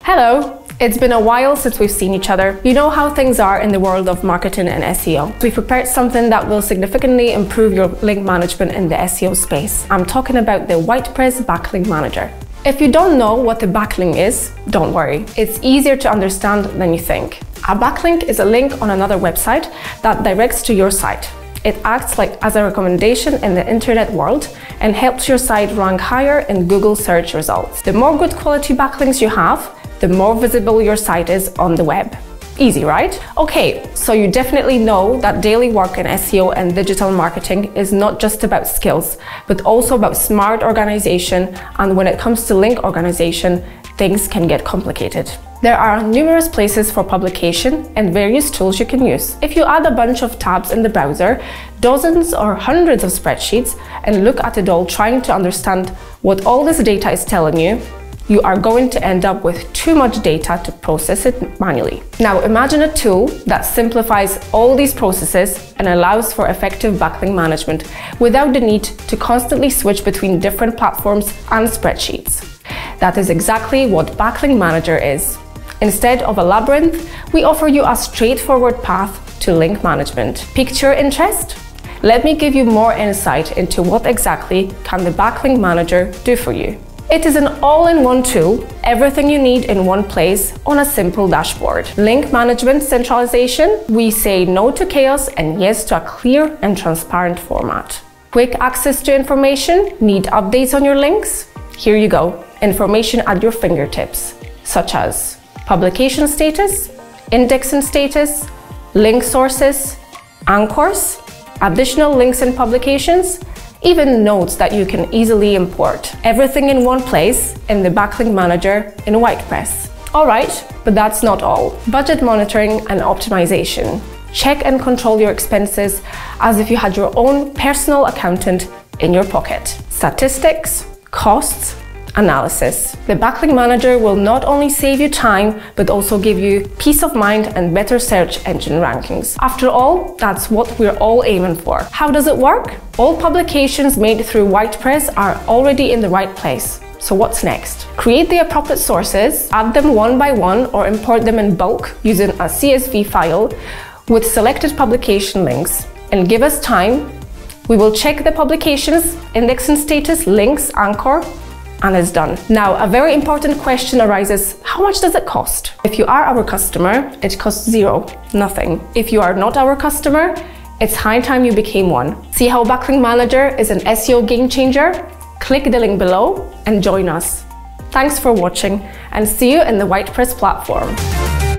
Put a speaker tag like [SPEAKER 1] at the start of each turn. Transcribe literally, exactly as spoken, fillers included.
[SPEAKER 1] Hello! It's been a while since we've seen each other. You know how things are in the world of marketing and S E O. We've prepared something that will significantly improve your link management in the S E O space. I'm talking about the WhitePress Backlink Manager. If you don't know what the backlink is, don't worry. It's easier to understand than you think. A backlink is a link on another website that directs to your site. It acts like as a recommendation in the internet world and helps your site rank higher in Google search results. The more good quality backlinks you have, the more visible your site is on the web. Easy, right? Okay, so you definitely know that daily work in S E O and digital marketing is not just about skills, but also about smart organization, and when it comes to link organization, things can get complicated. There are numerous places for publication and various tools you can use. If you add a bunch of tabs in the browser, dozens or hundreds of spreadsheets, and look at it all trying to understand what all this data is telling you, you are going to end up with too much data to process it manually. Now imagine a tool that simplifies all these processes and allows for effective backlink management without the need to constantly switch between different platforms and spreadsheets. That is exactly what Backlink Manager is. Instead of a labyrinth, we offer you a straightforward path to link management. Piqued your interest? Let me give you more insight into what exactly can the Backlink Manager do for you. It is an all-in-one tool, everything you need in one place on a simple dashboard. Link management centralization, we say no to chaos and yes to a clear and transparent format. Quick access to information, need updates on your links? Here you go, information at your fingertips, such as publication status, indexing status, link sources, anchors, additional links and publications, even notes that you can easily import. Everything in one place in the Backlink Manager in WhitePress. Alright, but that's not all. Budget monitoring and optimization. Check and control your expenses as if you had your own personal accountant in your pocket. Statistics, costs, analysis. The Backlink Manager will not only save you time, but also give you peace of mind and better search engine rankings. After all, that's what we're all aiming for. How does it work? All publications made through WhitePress are already in the right place. So what's next? Create the appropriate sources, add them one by one or import them in bulk using a C S V file with selected publication links, and give us time. We will check the publications, indexing status, links, anchor, and it's done. Now, a very important question arises: how much does it cost? If you are our customer, it costs zero, nothing. If you are not our customer, it's high time you became one. See how Backlink Manager is an S E O game changer? Click the link below and join us. Thanks for watching, and see you in the WhitePress platform.